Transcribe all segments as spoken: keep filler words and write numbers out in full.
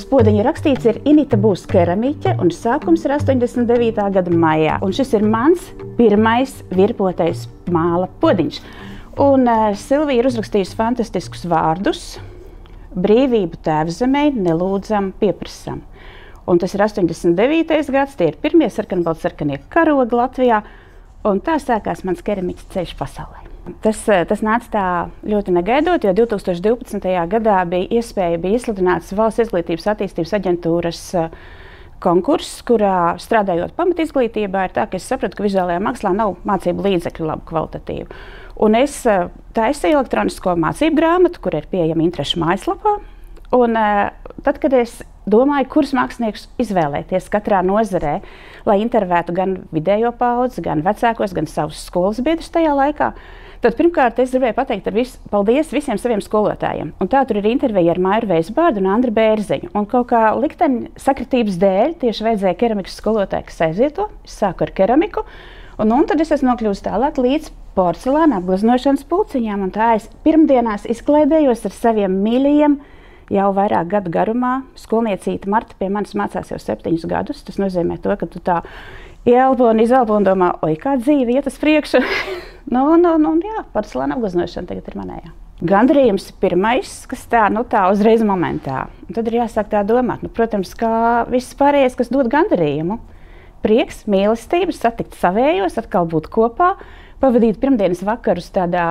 podziņa rakstīts ir Inita būs keramiķe, un sākums ir astoņdesmit devītā gada maijā. Un šis ir mans pirmais virpotais māla podziņš. Un uh, Silvija ir uzrakstījusi fantastiskus vārdus. Brīvību tēvzemē nelūdzam, pieprasam. Un tas ir astoņdesmit devītais gads, tie ir pirmie sarkanbaltsarkanie karogi Latvijā, un tā sākās mans keramiķis ceļš pasaulē. Tas, tas nāca tā ļoti negaidot, jo divi tūkstoši divpadsmitajā gadā bija iespēja, bija izsludināts Valsts izglītības attīstības aģentūras konkurss, kurā strādājot pamatizglītībā ir tā, ka es sapratu, ka vizuālajā mākslā nav mācību līdzekļu labu kvalitatīvu. Un es taisīju elektronisko mācību grāmatu, kur ir pieejama interešu mājaslapā. Un tad, kad es domāju, kurus māksliniekus izvēlēties katrā nozarē, lai intervētu gan vidējo paudzi, gan vecākos, gan savus skolas biedrus tajā laikā, tad pirmkārt es gribēju pateikt ar visu, paldies visiem saviem skolotājiem. Un tā tur ir intervija ar Mairu Veisbārdu un Andru Bērziņu. Un kaut kā likteņa sakritības dēļ tieši vajadzēja keramikas skolotāju, kas aizieto. Es sāku ar keramiku, un, un tad es esmu nokļuvusi tālāk līdz porcelāna apgleznošanas pulciņām. Un tā es pirmdienās izklaidējos ar saviem mīļajiem, jau vairāk gadu garumā. Skolniecīte Marta pie manis mācās jau septiņus gadus. Tas nozīmē to, ka tu tā ieelpo un izelpo un domā, oi, kā dzīve iet uz priekšu. nu, nu, nu, jā, porcelāna apgleznošana tagad ir manējā. Gandarījums ir pirmais, kas tā, nu tā, uzreiz momentā. Un tad ir jāsāk tā domāt. Nu, protams, kā viss pārējais, kas dod gandarījumu. Prieks, mīlestība, satikt savējos, atkal būt kopā, pavadīt pirmdienas vakarus tādā,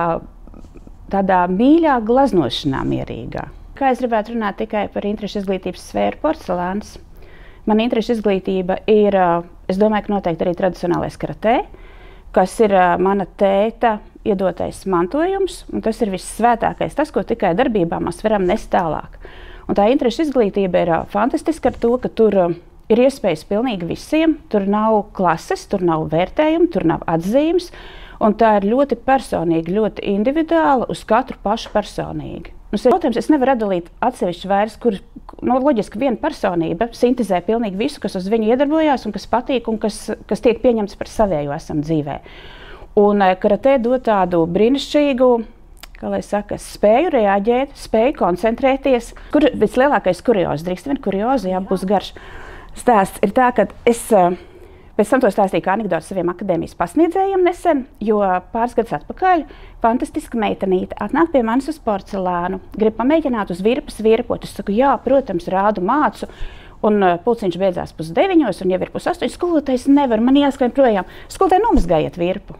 tādā mīļā glaznošanā mierīgā. Kā es gribētu runāt tikai par interešu izglītības sfēru porcelāns. Man interešu izglītība ir, es domāju, ka noteikti arī tradicionālais karatē, kas ir mana tēta iedotais mantojums, un tas ir vissvētākais, tas, ko tikai darbībā mēs varam nest tālāk. Un tā interešu izglītība ir fantastiska ar to, ka tur ir iespējas pilnīgi visiem, tur nav klases, tur nav vērtējumu, tur nav atzīmes, un tā ir ļoti personīgi, ļoti individuāla uz katru pašu personīgi. Nu, protams, es nevaru atdalīt atsevišķi vairs, kur, nu, loģiski viena personība sintezē pilnīgi visu, kas uz viņu iedarbojās un kas patīk un kas, kas tiek pieņemts par savējo esam dzīvē. Un karatē dod tādu brīnišķīgu, kā lai saka, spēju reaģēt, spēju koncentrēties. Kur vislielākais kuriozi, drīkst vien kuriozi, jā, būs garš stāsts, ir tā, ka es pēc tam to stāstīju kā anekdotu saviem akadēmijas pasniedzējiem nesen, jo pāris gadus atpakaļ fantastiska meitenīte atnāk pie manis uz porcelānu, grib pamēģināt uz virpas virpot. Es saku, jā, protams, rādu mācu, un pulciņš beidzās pusdeviņos, un jau ir pusastoņi, skolotājs nevar, man jāskrien projām. Skolotāji, nomazgājiet virpu.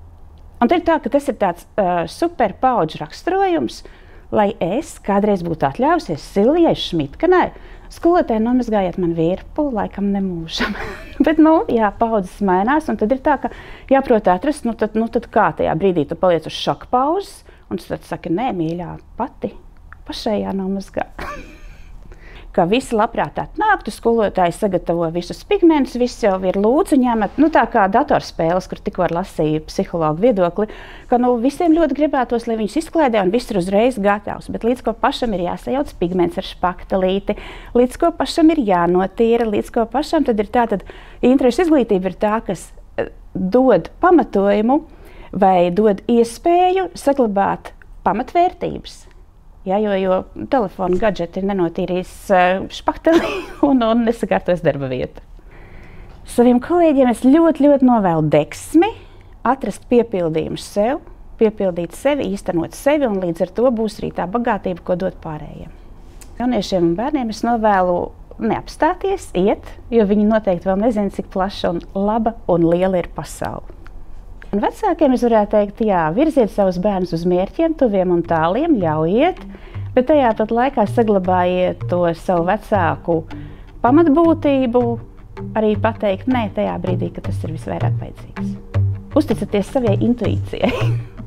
Un tad ir tā, ka tas ir tāds uh, super paudžu raksturojums, lai es kādreiz būtu atļaujusies Silvijai Šmitkanai. Skolotāji, nomazgājiet man virpu, laikam nemūžam. Bet, nu, jā, paudzes mainās, un tad ir tā, ka jāprot atrast, nu tad, nu tad kā tajā brīdī tu paliec uz šoka pauzes, un tu tad saki, nē, mīļā, pati, pašai jānomazgā. Ka visi labprāt atnāktu, skolotāji sagatavo visus pigmentus, viss jau ir lūdzu ņemat, nu tā kā datorspēles, kur tikko ar lasīju psihologu viedokli, ka nu visiem ļoti gribētos, lai viņus izklaidē un viss ir uzreiz gatavs, bet līdz ko pašam ir jāsajauc pigments ar špaktelīti, līdz ko pašam ir jānotīra, līdz ko pašam tad ir tā, tad interešu izglītība ir tā, kas dod pamatojumu vai dod iespēju saglabāt pamatvērtības. Ja, jo, jo telefonu gadžeti nenotīrīs špakteli un, un nesakārtos darba vietu. Saviem kolēģiem es ļoti, ļoti novēlu deksmi, atrast piepildījumus sev, piepildīt sevi, īstenot sevi, un līdz ar to būs arī tā bagātība, ko dot pārējiem. Jauniešiem un bērniem es novēlu neapstāties, iet, jo viņi noteikti vēl nezina, cik plaša un laba un liela ir pasaule. Un vecākiem es varētu teikt, jā, virziet savus bērnus uz mērķiem, tuviem un tāliem, ļaujiet, bet tajā pat laikā saglabājiet to savu vecāku pamatbūtību, arī pateikt nē tajā brīdī, kad tas ir visvairāk vajadzīgs. Uzticaties savai intuīcijai.